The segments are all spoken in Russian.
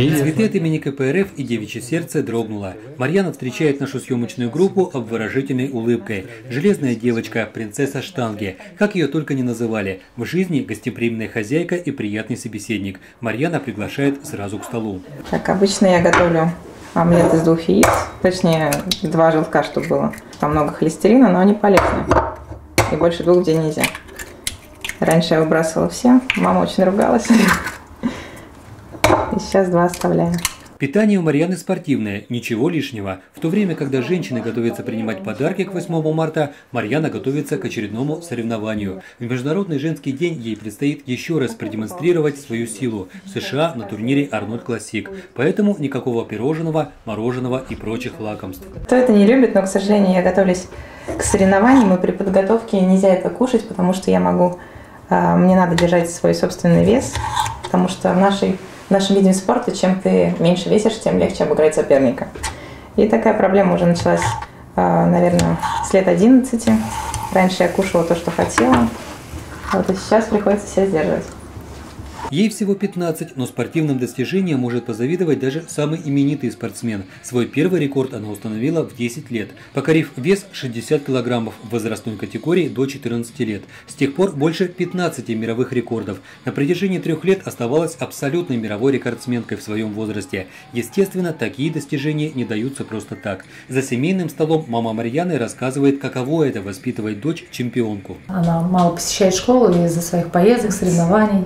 Цветы от имени КПРФ и девичье сердце дрогнуло. Марьяна встречает нашу съемочную группу обворожительной улыбкой. Железная девочка, принцесса штанги. Как ее только не называли. В жизни гостеприимная хозяйка и приятный собеседник. Марьяна приглашает сразу к столу. Как обычно я готовлю омлет из 2 яиц. Точнее, 2 желтка, чтобы было. Там много холестерина, но они полезны. И больше 2 в день нельзя. Раньше я выбрасывала все. Мама очень ругалась. И сейчас 2 оставляю. Питание у Марьяны спортивное, ничего лишнего. В то время, когда женщины готовятся принимать подарки к 8 марта, Марьяна готовится к очередному соревнованию. В Международный женский день ей предстоит еще раз продемонстрировать свою силу в США на турнире Арнольд Классик. Поэтому никакого пирожного, мороженого и прочих лакомств. Кто это не любит, но, к сожалению, я готовлюсь к соревнованиям, и при подготовке нельзя это кушать, потому что мне надо держать свой собственный вес, потому что в нашем виде спорта, чем ты меньше весишь, тем легче обыграть соперника. И такая проблема уже началась, наверное, с лет 11. Раньше я кушала то, что хотела, вот и сейчас приходится себя сдерживать. Ей всего 15, но спортивным достижениям может позавидовать даже самый именитый спортсмен. Свой первый рекорд она установила в 10 лет, покорив вес 60 килограммов в возрастной категории до 14 лет. С тех пор больше 15 мировых рекордов. На протяжении 3 лет оставалась абсолютной мировой рекордсменкой в своем возрасте. Естественно, такие достижения не даются просто так. За семейным столом мама Марьяны рассказывает, каково это воспитывать дочь-чемпионку. Она мало посещает школу из-за своих поездок, соревнований.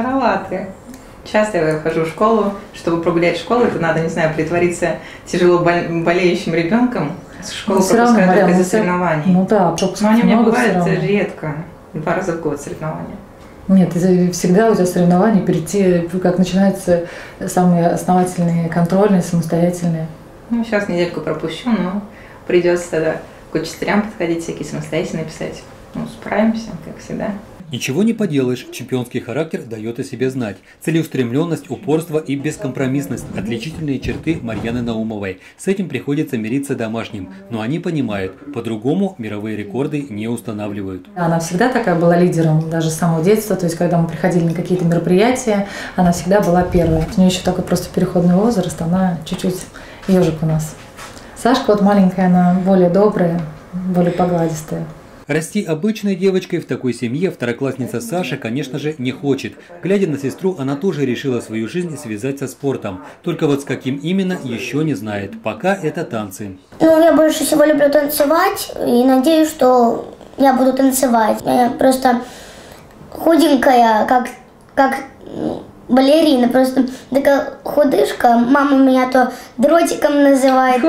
Часто я хожу в школу. Чтобы прогулять школу, это надо, не знаю, притвориться тяжело болеющим ребенком. Школу пропускают только из-за соревнований. Ну да, но они у меня бывают редко. 2 раза в год соревнования. Нет, всегда у тебя соревнования, перейти, как начинаются самые основательные, контрольные, самостоятельные. Ну, сейчас недельку пропущу, но придется тогда к учителям подходить, всякие самостоятельные писать. Ну, справимся, как всегда. Ничего не поделаешь, чемпионский характер дает о себе знать. Целеустремленность, упорство и бескомпромиссность – отличительные черты Марьяны Наумовой. С этим приходится мириться домашним, но они понимают, по-другому мировые рекорды не устанавливают. Она всегда такая была лидером, даже с самого детства, то есть когда мы приходили на какие-то мероприятия, она всегда была первой. У нее еще такой просто переходный возраст, она чуть-чуть ежик у нас. Сашка вот маленькая, она более добрая, более погладистая. Расти обычной девочкой в такой семье второклассница Саша, конечно же, не хочет. Глядя на сестру, она тоже решила свою жизнь связать со спортом. Только вот с каким именно, еще не знает. Пока это танцы. Ну, я больше всего люблю танцевать и надеюсь, что я буду танцевать. Я просто худенькая, как балерина, просто такая худышка. Мама меня то дротиком называет.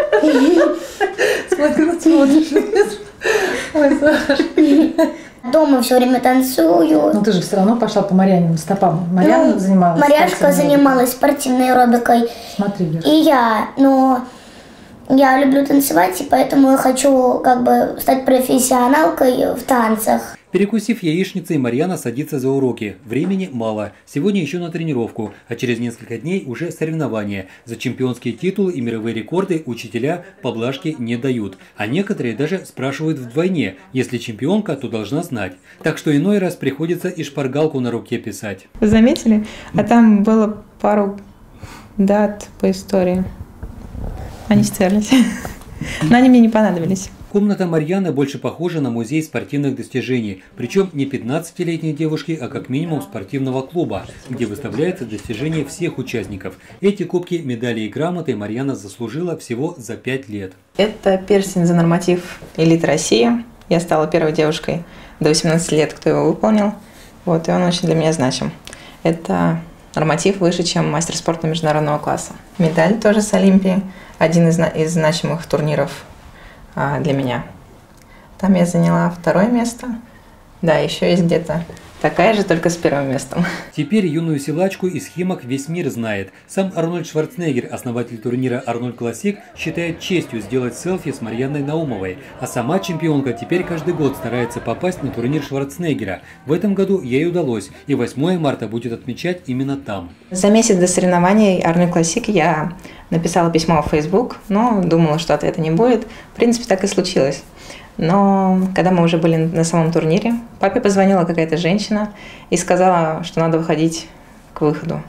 Смотришь. Ой, Саша. Дома все время танцую. Но ты же все равно пошла по Марьяниным стопам. Марьяна занималась. Марьяшка занималась спортивной аэробикой. Смотри, Леш. И но я люблю танцевать, и поэтому я хочу стать профессионалкой в танцах. Перекусив яичницей, Марьяна садится за уроки. Времени мало. Сегодня еще на тренировку, а через несколько дней уже соревнования. За чемпионские титулы и мировые рекорды учителя поблажки не дают. А некоторые даже спрашивают вдвойне. Если чемпионка, то должна знать. Так что иной раз приходится и шпаргалку на руке писать. Вы заметили? А там было пару дат по истории. Они стерлись. Но они мне не понадобились. Комната Марьяны больше похожа на музей спортивных достижений, причем не 15-летней девушки, а как минимум спортивного клуба, где выставляются достижения всех участников. Эти кубки, медали и грамоты Марьяна заслужила всего за 5 лет. Это перстень за норматив «Элита России». Я стала первой девушкой до 18 лет, кто его выполнил. Вот, и он очень для меня значим. Это норматив выше, чем мастер спорта международного класса. Медаль тоже с Олимпии, один из значимых турниров для меня. Там я заняла 2 место. Да, еще есть где-то такая же, только с 1 местом. Теперь юную силачку из Химок весь мир знает. Сам Арнольд Шварценеггер, основатель турнира Арнольд Классик, считает честью сделать селфи с Марьяной Наумовой. А сама чемпионка теперь каждый год старается попасть на турнир Шварценеггера. В этом году ей удалось, и 8 марта будет отмечать именно там. За месяц до соревнований Арнольд Классик я написала письмо в Facebook, но думала, что ответа не будет. В принципе, так и случилось. Но когда мы уже были на самом турнире, папе позвонила какая-то женщина и сказала, что надо выходить к выходу.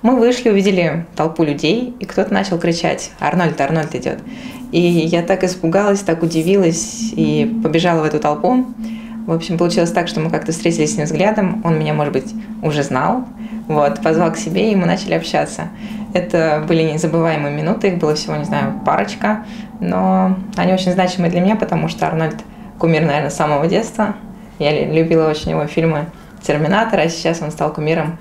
Мы вышли, увидели толпу людей, и кто-то начал кричать: «Арнольд, Арнольд идет!» И я так испугалась, так удивилась и побежала в эту толпу. В общем, получилось так, что мы как-то встретились с ним взглядом. Он меня, может быть, уже знал. Вот, позвал к себе, и мы начали общаться. Это были незабываемые минуты, их было всего, не знаю, парочка. Но они очень значимы для меня, потому что Арнольд кумир, наверное, с самого детства. Я любила очень его фильмы «Терминатор», а сейчас он стал кумиром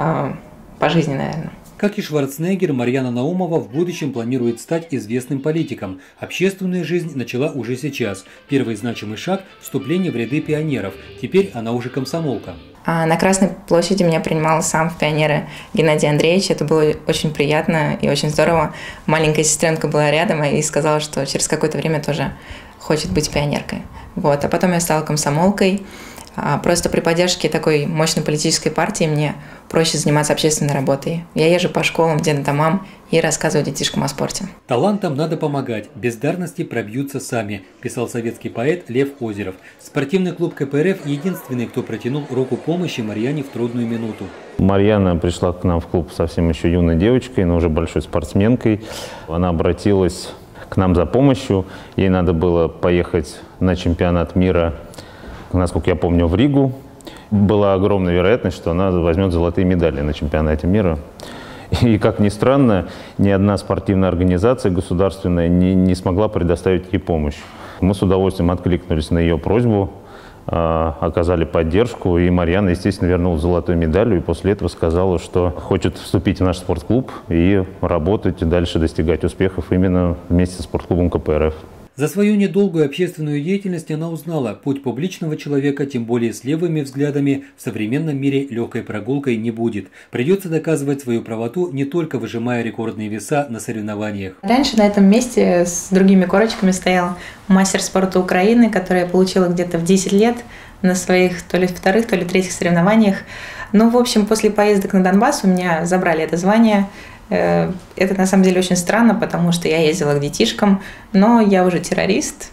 по жизни, наверное. Как и Шварценеггер, Марьяна Наумова в будущем планирует стать известным политиком. Общественную жизнь начала уже сейчас. Первый значимый шаг – вступление в ряды пионеров. Теперь она уже комсомолка. На Красной площади меня принимал сам в пионеры Геннадий Андреевич. Это было очень приятно и очень здорово. Маленькая сестренка была рядом и сказала, что через какое-то время тоже хочет быть пионеркой. Вот. А потом я стала комсомолкой. Просто при поддержке такой мощной политической партии мне проще заниматься общественной работой. Я езжу по школам, детдомам и рассказываю детишкам о спорте. Талантам надо помогать, бездарности пробьются сами, писал советский поэт Лев Озеров. Спортивный клуб КПРФ единственный, кто протянул руку помощи Марьяне в трудную минуту. Марьяна пришла к нам в клуб совсем еще юной девочкой, но уже большой спортсменкой. Она обратилась к нам за помощью. Ей надо было поехать на чемпионат мира, насколько я помню, в Ригу. Была огромная вероятность, что она возьмет золотые медали на чемпионате мира. И, как ни странно, ни одна спортивная организация государственная не смогла предоставить ей помощь. Мы с удовольствием откликнулись на ее просьбу, оказали поддержку, и Марьяна, естественно, вернула золотую медаль, и после этого сказала, что хочет вступить в наш спортклуб и работать, и дальше достигать успехов именно вместе со спортклубом КПРФ. За свою недолгую общественную деятельность она узнала, путь публичного человека, тем более с левыми взглядами, в современном мире легкой прогулкой не будет. Придется доказывать свою правоту, не только выжимая рекордные веса на соревнованиях. Раньше на этом месте с другими корочками стоял мастер спорта Украины, который я получила где-то в 10 лет на своих то ли вторых, то ли третьих соревнованиях. Ну, в общем, после поездок на Донбасс у меня забрали это звание. Это на самом деле очень странно, потому что я ездила к детишкам, но я уже террорист.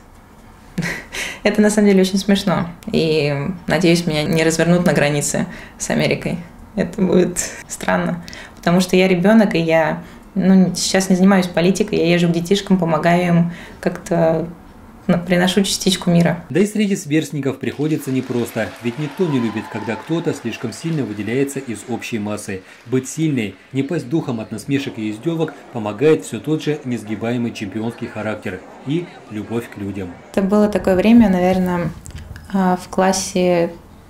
Это на самом деле очень смешно. И надеюсь, меня не развернут на границе с Америкой. Это будет странно, потому что я ребенок, и я сейчас не занимаюсь политикой, я езжу к детишкам, помогаю им как-то, приношу частичку мира. Да и среди сверстников приходится непросто, ведь никто не любит, когда кто-то слишком сильно выделяется из общей массы. Быть сильной, не пасть духом от насмешек и издевок помогает все тот же несгибаемый чемпионский характер и любовь к людям. Это было такое время, наверное, в классе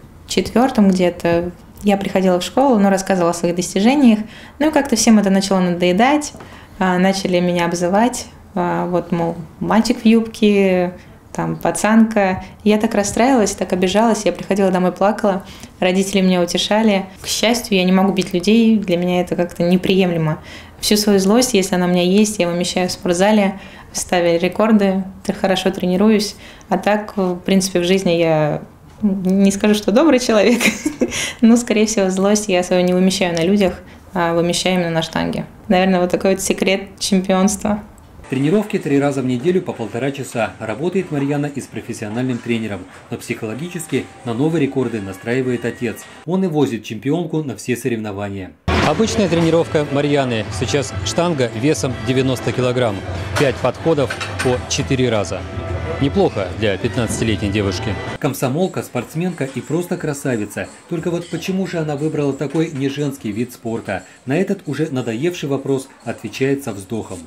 4 где-то. Я приходила в школу, рассказывала о своих достижениях, и как-то всем это начало надоедать, начали меня обзывать. Вот, мол, мальчик в юбке, там, пацанка. И я так расстраивалась, так обижалась, я приходила домой, плакала, родители меня утешали. К счастью, я не могу бить людей, для меня это как-то неприемлемо. Всю свою злость, если она у меня есть, я вымещаю в спортзале, ставя рекорды, хорошо тренируюсь. А так, в принципе, в жизни я не скажу, что добрый человек, но, скорее всего, злость я свою не вымещаю на людях, а вымещаю именно на штанге. Наверное, вот такой вот секрет чемпионства. Тренировки 3 раза в неделю по 1,5 часа. Работает Марьяна и с профессиональным тренером, но психологически на новые рекорды настраивает отец. Он и возит чемпионку на все соревнования. Обычная тренировка Марьяны. Сейчас штанга весом 90 килограмм. 5 подходов по 4 раза. Неплохо для 15-летней девушки. Комсомолка, спортсменка и просто красавица. Только вот почему же она выбрала такой не женский вид спорта? На этот уже надоевший вопрос отвечает со вздохом.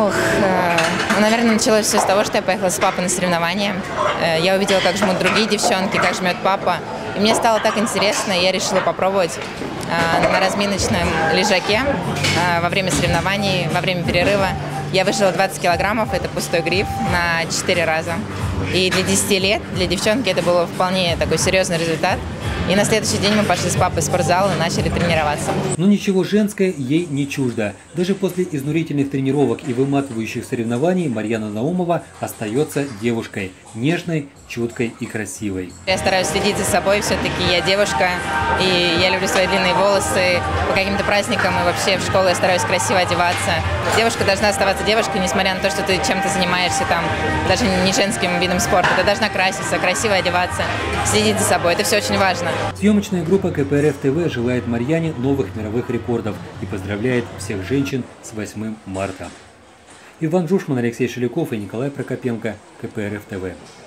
Наверное, началось все с того, что я поехала с папой на соревнования. Я увидела, как жмут другие девчонки, как жмет папа. И мне стало так интересно, и я решила попробовать на разминочном лежаке во время соревнований, во время перерыва. Я выжила 20 килограммов, это пустой гриф, на 4 раза. И для 10 лет, для девчонки это был вполне такой серьезный результат. И на следующий день мы пошли с папой в спортзал и начали тренироваться. Но ничего женское ей не чуждо. Даже после изнурительных тренировок и выматывающих соревнований Марьяна Наумова остается девушкой. Нежной, чуткой и красивой. Я стараюсь следить за собой, все-таки я девушка, и я люблю свои длинные волосы. По каким-то праздникам и вообще в школу я стараюсь красиво одеваться. Девушка должна оставаться девушка, несмотря на то, что ты чем-то занимаешься там, даже не женским видом спорта, ты должна краситься, красиво одеваться, следить за собой. Это все очень важно. Съемочная группа КПРФ ТВ желает Марьяне новых мировых рекордов и поздравляет всех женщин с 8 марта. Иван Жушман, Алексей Шеляков и Николай Прокопенко, КПРФ ТВ.